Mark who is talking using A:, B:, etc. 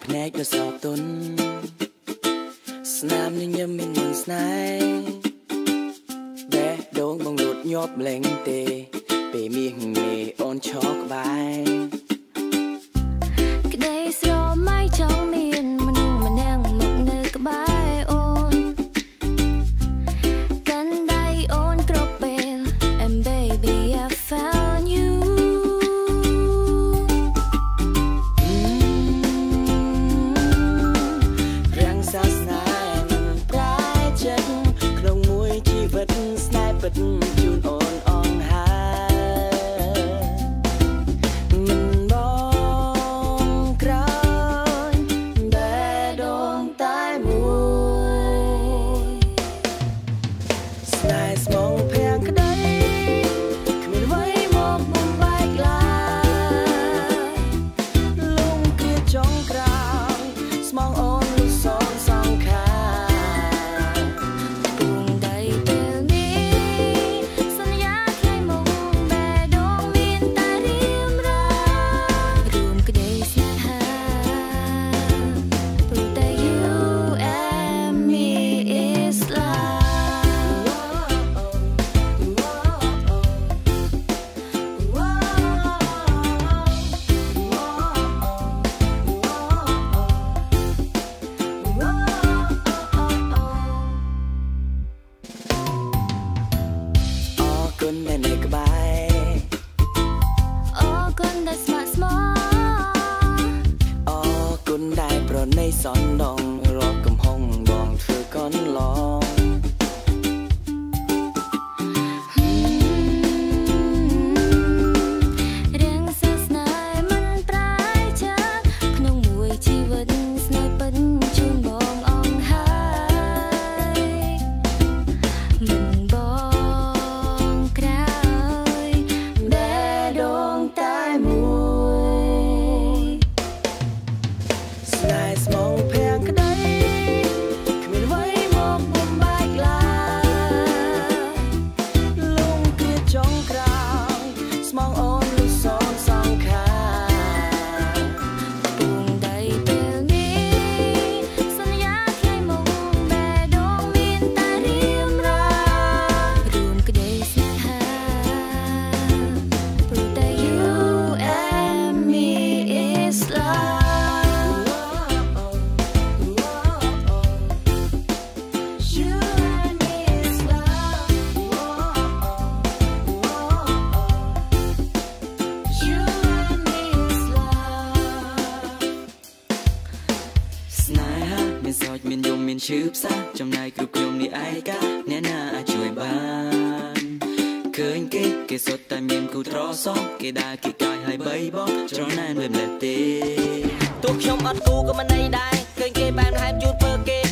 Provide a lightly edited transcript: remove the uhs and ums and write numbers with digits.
A: ភ្នែកដ៏ស្រទន់ស្នាមញញឹមមានមុនស្នេហ៍បែបដងបងលូតញាប់លែងទេពេលមាសមេអូនឈរក្បែរ
B: ក្តីស្រមៃចង់មានមនុស្សម្នាក់មកនៅក្បែរអូនកាន់ដៃអូនគ្រប់ពេល And baby I found you
A: រាំងសាស្នាមិនប្រែចិត្តក្នុងមួយជីវិតស្នេហ៍ពិតជូនអូនអងហើយមិនបងក្រោយបែដងតែមួយស្នេហ៍ស្មងភាំងក្តីគ្មានអ្វីមកបំបែកឡើយលំគ្រាចុងក្រោយស្មងអូនលុសនសងខា
B: ពួងដៃពេលនេះសន្យាថ្លៃមកបែដងមានតែរៀមរារួមក្តីស្នេហាព្រោះតែ you and me is love
A: គុណដែលនៅក្បែរ
B: អរគុណដែលស្ម័គ្រស្មោះ
A: អរគុណដែលប្រណីសនដងរកកំហុងបងធ្វើកន្លង
B: រាំងសាស្នេហ៍មិនប្រែចិត្តក្នុងមួយជីវិតស្នេហ៍ពិតជូនបងអងហើយមិនបងក្រោយបែដងតែមួយ
A: ស្នេហ៍ស្មងភាំងក្តីគ្មានអ្វីមកបំបែកឡើយលំគ្រាចុងក្រោយស្មងអូនលុសនសងខា
B: ពួងដៃពេលនេះសន្យាថ្លៃមកបែដងមានតែរៀមរារួមក្តីស្នេហាព្រោះតែ you and me is love
A: You and me is love You and me is love ស្នេហាមានសោចមានយំមានឈឺផ្សាចំណែកគ្រប់ខ្ញុំនេះឯកាអ្នកណាអាចជួយបានឃើញគេសុទ្ធតែមានគូត្រសងគេដើរគេកាយហើយបីបងច្រណែនមិនម្លេះទេ
C: ទោះខ្ញុំអត់គូក៏មិនន័យដែរឃើញគេបានហែបជូតពើគេ